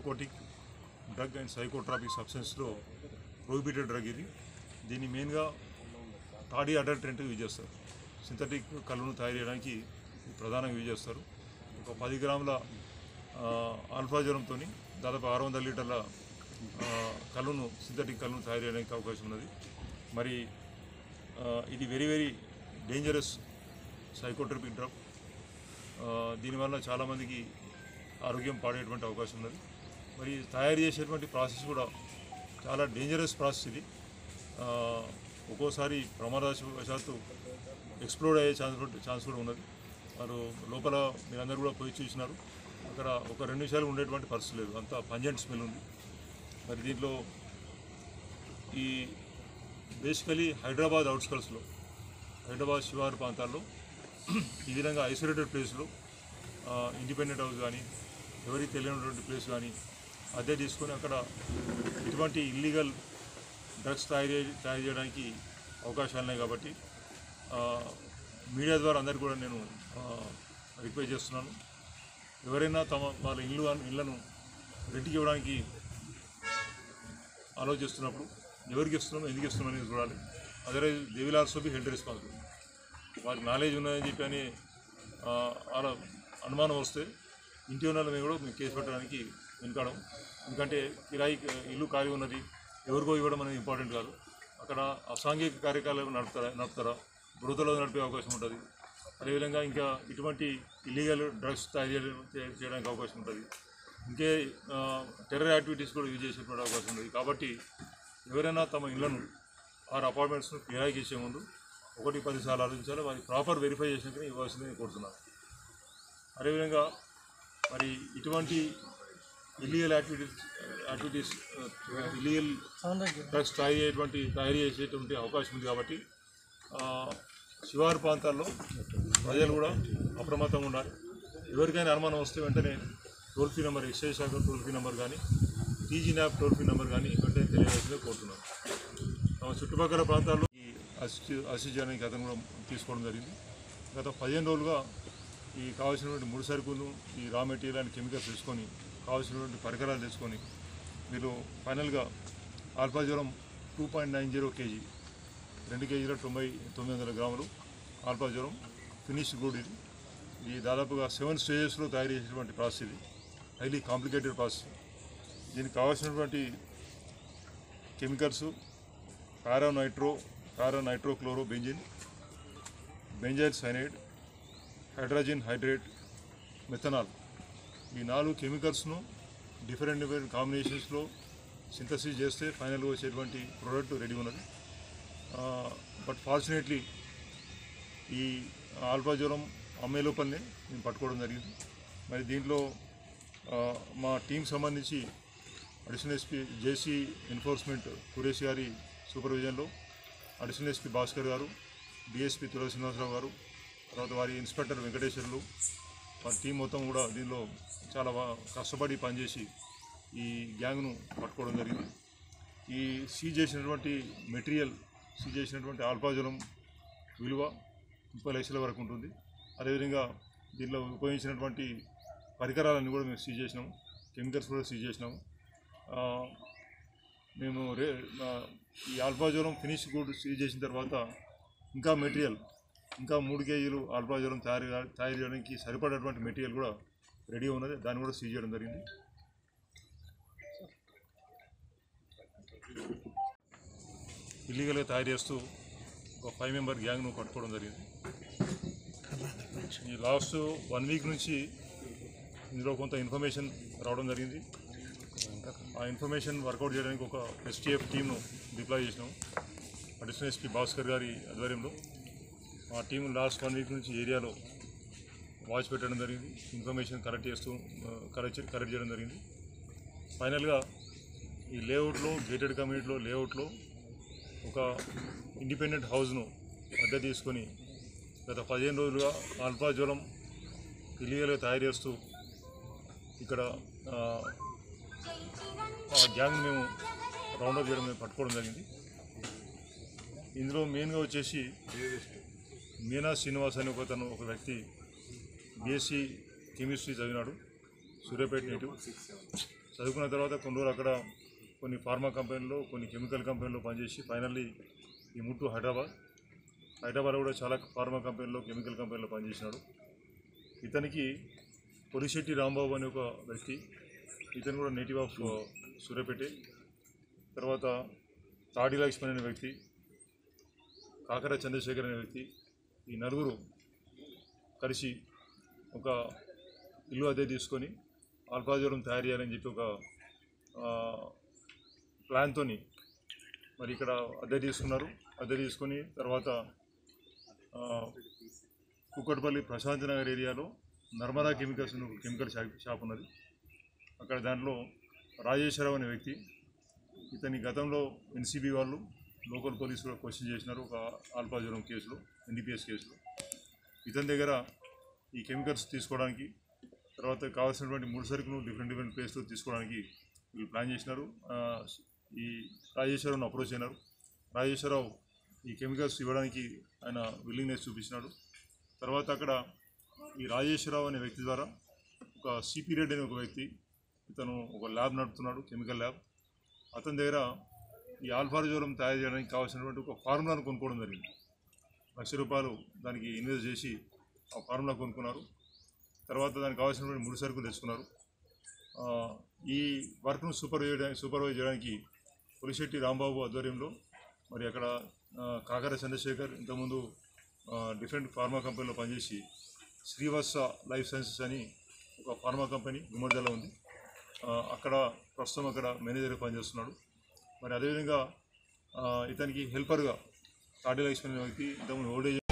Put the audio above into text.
Narcotic drug and psychotropic సబ్స్టెన్స్లో prohibited drug ఇది. దీన్ని మెయిన్గా తాడి అడల్టరెంట్ యూజ్ చేస్తారు. సింథటిక్ కళ్ళును తయారు చేయడానికి ప్రధానంగా యూజ్ చేస్తారు. ఒక 10 గ్రాముల ఆల్ఫా జ్వరంతో దాదాపు 600 లీటర్ల కళ్ళును సింథటిక్ కళ్ళును తయారు చేయడానికి అవకాశం ఉన్నది. మరి ఇది very very dangerous psychotropic drug. దీనివల్ల చాలామందికి ఆరోగ్యం పాడేటువంటి అవకాశం ఉన్నది. మరి తయారు చేసేటువంటి ప్రాసెస్ కూడా చాలా డేంజరస్ ప్రాసెస్ ఇది. ఒక్కోసారి ప్రమాదవశాత్తు ఎక్స్ప్లోడ్ అయ్యే ఛాన్స్ కూడా ఉన్నది. వారు లోపల మీరందరూ కూడా పోయి చూసినారు, అక్కడ ఒక 2 నిమిషాలు ఉండేటువంటి పరిస్థితి లేదు, అంత పంజెంట్ స్మెల్ ఉంది. మరి దీంట్లో ఈ బేసికలీ హైదరాబాద్ అవుట్స్కర్ట్స్లో, హైదరాబాద్ శివారు ప్రాంతాల్లో ఈ విధంగా ఐసోలేటెడ్ ప్లేస్లో ఇండిపెండెంట్ హౌస్ కానీ ఎవరికి తెలియనటువంటి ప్లేస్ కానీ అద్దె తీసుకొని అక్కడ ఇటువంటి ఇల్లీగల్ డ్రగ్స్ తయారు చేయడానికి అవకాశాలు ఉన్నాయి. కాబట్టి మీడియా ద్వారా అందరికీ కూడా నేను రిక్వెస్ట్ చేస్తున్నాను, ఎవరైనా వాళ్ళ ఇళ్లను రెంట్కి ఇవ్వడానికి ఆలోచిస్తున్నప్పుడు ఎవరికి ఇస్తున్నామో ఎందుకు ఇస్తున్నాం అనేది చూడాలి. Otherwise they will also be held responsible. వారికి నాలెడ్జ్ ఉన్నదని చెప్పి అని అలా అనుమానం వస్తే ఇంటి ఉన్న మేము కూడా కేసు పెట్టడానికి వెనుకాడం. ఎందుకంటే కిరాయి ఇల్లు ఖాళీ ఉన్నది, ఎవరికో ఇవ్వడం అనేది ఇంపార్టెంట్ కాదు. అక్కడ అసాంఘిక కార్యకలాపాలు నడుపుతారా బృహతలో నడిపే అవకాశం ఉంటుంది. అదేవిధంగా ఇంకా ఇటువంటి ఇల్లీగల్ డ్రగ్స్ తయారు చేయడానికి అవకాశం ఉంటుంది. ఇంకే టెర్రర్ యాక్టివిటీస్ కూడా యూజ్ చేసేటువంటి అవకాశం ఉంది. కాబట్టి ఎవరైనా తమ ఇళ్లను వారి అపార్ట్మెంట్స్ను కిరాయికి ఇచ్చే ముందు 1-10 సార్లు ఆలోచించాలి. వారి ప్రాపర్ వెరిఫై చేసినాకనే ఇవ్వాల్సిందని నేను కోరుతున్నాను. అదేవిధంగా మరి ఇటువంటి ఇల్లీగల్ యాక్టివిటీస్ ఇల్లీగల్ డ్రగ్స్ తయారు చేసేటువంటి అవకాశం ఉంది. కాబట్టి శివారు ప్రాంతాల్లో ప్రజలు కూడా అప్రమత్తంగా ఉండాలి. ఎవరికైనా అనుమానం వస్తే వెంటనే టోల్ ఫ్రీ నెంబర్, ఎక్సైజ్ శాఖ టోల్ ఫ్రీ నెంబర్ కానీ, T G NAB toll free number కానీ వెంటనే తెలియజేసిందే కోరుతున్నాను. తమ చుట్టుపక్కల ప్రాంతాల్లో ఈ అసిస్ట్ చేయడానికి అతను కూడా తీసుకోవడం జరిగింది. గత 15 రోజులుగా ఈ కావాల్సినటువంటి ముడి సరుకులు, ఈ రా మెటీరియల్ అండ్ కెమికల్స్ తీసుకొని, కావాల్సినటువంటి పరికరాలు తీసుకొని మీరు ఫైనల్గా ఆల్ఫా జ్వరం 2.90 kg, 2 kg 900 గ్రాములు ఆల్ఫా జ్వరం ఫినిష్డ్ గుడ్. ఇది దాదాపుగా 7 స్టేజెస్లో తయారు చేసేటువంటి ప్రాసెస్. ఇది హైలీ కాంప్లికేటెడ్ ప్రాసెస్. దీనికి కావాల్సినటువంటి chemicals paranitrochloro benzene, benzyl cyanide, hydrogen hydrate, methanol, ఈ 4 కెమికల్స్ను డిఫరెంట్ కాంబినేషన్స్లో సింథసిస్ చేస్తే ఫైనల్గా వచ్చేటువంటి ప్రోడక్ట్ రెడీ ఉన్నది. బట్ ఫార్చునేట్లీ ఈ ఆల్ఫా జ్వరం అమ్మే లోపలనే మేము పట్టుకోవడం జరిగింది. మరి దీంట్లో మా టీం సంబంధించి additional S P J C enforcement Quresh గారి సూపర్విజన్లో అడిషనల్ ఎస్పీ భాస్కర్ గారు, డిఎస్పీ తులసి శ్రీనివాసరావు గారు, తర్వాత వారి ఇన్స్పెక్టర్ వెంకటేశ్వర్లు, వారి టీం మొత్తం కూడా దీనిలో చాలా కష్టపడి పనిచేసి ఈ గ్యాంగ్ను పట్టుకోవడం జరిగింది. ఈ సీజ్ చేసినటువంటి మెటీరియల్, సీజ్ చేసినటువంటి ఆల్ఫా జ్వరం విలువ 30 లక్షల వరకు ఉంటుంది. అదేవిధంగా దీనిలో ఉపయోగించినటువంటి పరికరాలన్నీ కూడా మేము సీజ్ చేసినాము, కెమికల్స్ కూడా సీజ్ చేసినాము. మేము ఈ ఆల్ఫా జ్వరం ఫినిష్ గుడ్ సీజ్ చేసిన తర్వాత ఇంకా మెటీరియల్, ఇంకా 3 kg ఆల్ఫా జ్వరం తయారు చేయడానికి సరిపడేటువంటి మెటీరియల్ కూడా రెడీ ఉన్నది. దాన్ని కూడా సీజ్ చేయడం జరిగింది. ఇల్లీగల్గా తయారు చేస్తూ ఒక 5 మెంబర్ గ్యాంగ్ను పట్టుకోవడం జరిగింది. ఈ లాస్ట్ 1 వీక్ నుంచి ఇందులో కొంత ఇన్ఫర్మేషన్ రావడం జరిగింది. ఆ ఇన్ఫర్మేషన్ వర్కౌట్ చేయడానికి ఒక ఎస్టీఎఫ్ టీమ్ను డిప్లాయ్ చేసినాము. అడిషనల్ ఎస్పీ భాస్కర్ గారి ఆధ్వర్యంలో ఆ టీం లాస్ట్ 1 వీక్ నుంచి ఏరియాలో వాచ్ పెట్టడం జరిగింది. ఇన్ఫర్మేషన్ కరెక్ట్ చేయడం జరిగింది. ఫైనల్గా ఈ లేఅవుట్లో, గేటెడ్ కమ్యూనిటీలో లేఅవుట్లో ఒక ఇండిపెండెంట్ హౌస్ను అద్దె తీసుకొని గత 15 రోజులుగా ఆల్ఫా జ్వరం ఇల్లీగల్గా తయారు చేస్తూ ఇక్కడ ఆ గ్యాంగ్ మేము రౌండప్ చేయడం, మేము పట్టుకోవడం జరిగింది. ఇందులో మెయిన్గా వచ్చేసి మీనా శ్రీనివాస్ అనే ఒక వ్యక్తి BSc కెమిస్ట్రీ చదివినాడు, సూర్యాపేట నేటివ్, చదువుకున్న తర్వాత కొన్ని రోజులు అక్కడ కొన్ని ఫార్మా కంపెనీలో కొన్ని కెమికల్ కంపెనీలో పనిచేసి ఫైనల్లీ ఈ ముట్టు హైదరాబాద్ కూడా చాలా ఫార్మా కంపెనీలో కెమికల్ కంపెనీలో పనిచేసినాడు. ఇతనికి పొలిశెట్టి రాంబాబు అనే ఒక వ్యక్తి, ఇతను కూడా నేటివ్ ఆఫ్ సూర్యాపేట. తర్వాత తాడి లక్ష్మణ్ అనే వ్యక్తి, కాకర చంద్రశేఖర్ అనే వ్యక్తి, ఈ నలుగురు కలిసి ఒక ఇల్లు అద్దె తీసుకొని ఆల్ఫాజోలం తయారు చేయాలని చెప్పి ఒక ప్లాన్తో మరి ఇక్కడ అద్దె తీసుకున్నారు. అద్దె తీసుకొని తర్వాత కుక్కట్పల్లి ప్రశాంత్ నగర్ ఏరియాలో నర్మదా కెమికల్స్ కెమికల్ షాప్ ఉన్నది. అక్కడ దాంట్లో రాజేశ్వరరావు అనే వ్యక్తి, ఇతని గతంలో ఎన్సీబీ వాళ్ళు లోకల్ పోలీసు కూడా క్వశ్చన్ చేసినారు ఒక ఆల్ఫాజోలం కేసులో, ఎన్డీపీఎస్ కేసులో. ఇతని దగ్గర ఈ కెమికల్స్ తీసుకోవడానికి తర్వాత కావాల్సినటువంటి ముడి సరుకును డిఫరెంట్ ప్లేస్లో తీసుకోవడానికి వీళ్ళు ప్లాన్ చేసినారు. ఈ రాజేశ్వరరావును అప్రోచ్ అయినారు. రాజేశ్వరరావు ఈ కెమికల్స్ ఇవ్వడానికి ఆయన విల్లింగ్నెస్ చూపించినాడు. తర్వాత అక్కడ ఈ రాజేశ్వరరావు అనే వ్యక్తి ద్వారా ఒక సిపి రెడ్డి అనే ఒక వ్యక్తి, ఇతను ఒక ల్యాబ్ నడుపుతున్నాడు, కెమికల్ ల్యాబ్. అతని దగ్గర ఈ ఆల్ఫాజోలం తయారు చేయడానికి కావాల్సినటువంటి ఒక ఫార్ములాను కొనుక్కోవడం జరిగింది. ₹1,00,000 దానికి ఇన్వెస్ట్ చేసి ఆ ఫార్ములా కొనుక్కున్నారు. తర్వాత దానికి కావాల్సినటువంటి ముడి సరుకులు తెచ్చుకున్నారు. ఈ వర్క్ను సూపర్వైజ్ చేయడానికి పొలిశెట్టి రాంబాబు ఆధ్వర్యంలో మరి అక్కడ కాకర చంద్రశేఖర్ ఇంతకుముందు డిఫరెంట్ ఫార్మా కంపెనీలో పనిచేసి శ్రీవత్స లైఫ్ సైన్సెస్ అని ఒక ఫార్మా కంపెనీ గుమ్మడిదల ఉంది, అక్కడ ప్రస్తుతం అక్కడ మేనేజర్గా పనిచేస్తున్నాడు. మరి అదేవిధంగా ఇతనికి హెల్పర్గా తాడి లక్ష్మణ్ వ్యక్తి ఇంతకుముందు ఓల్డేజ్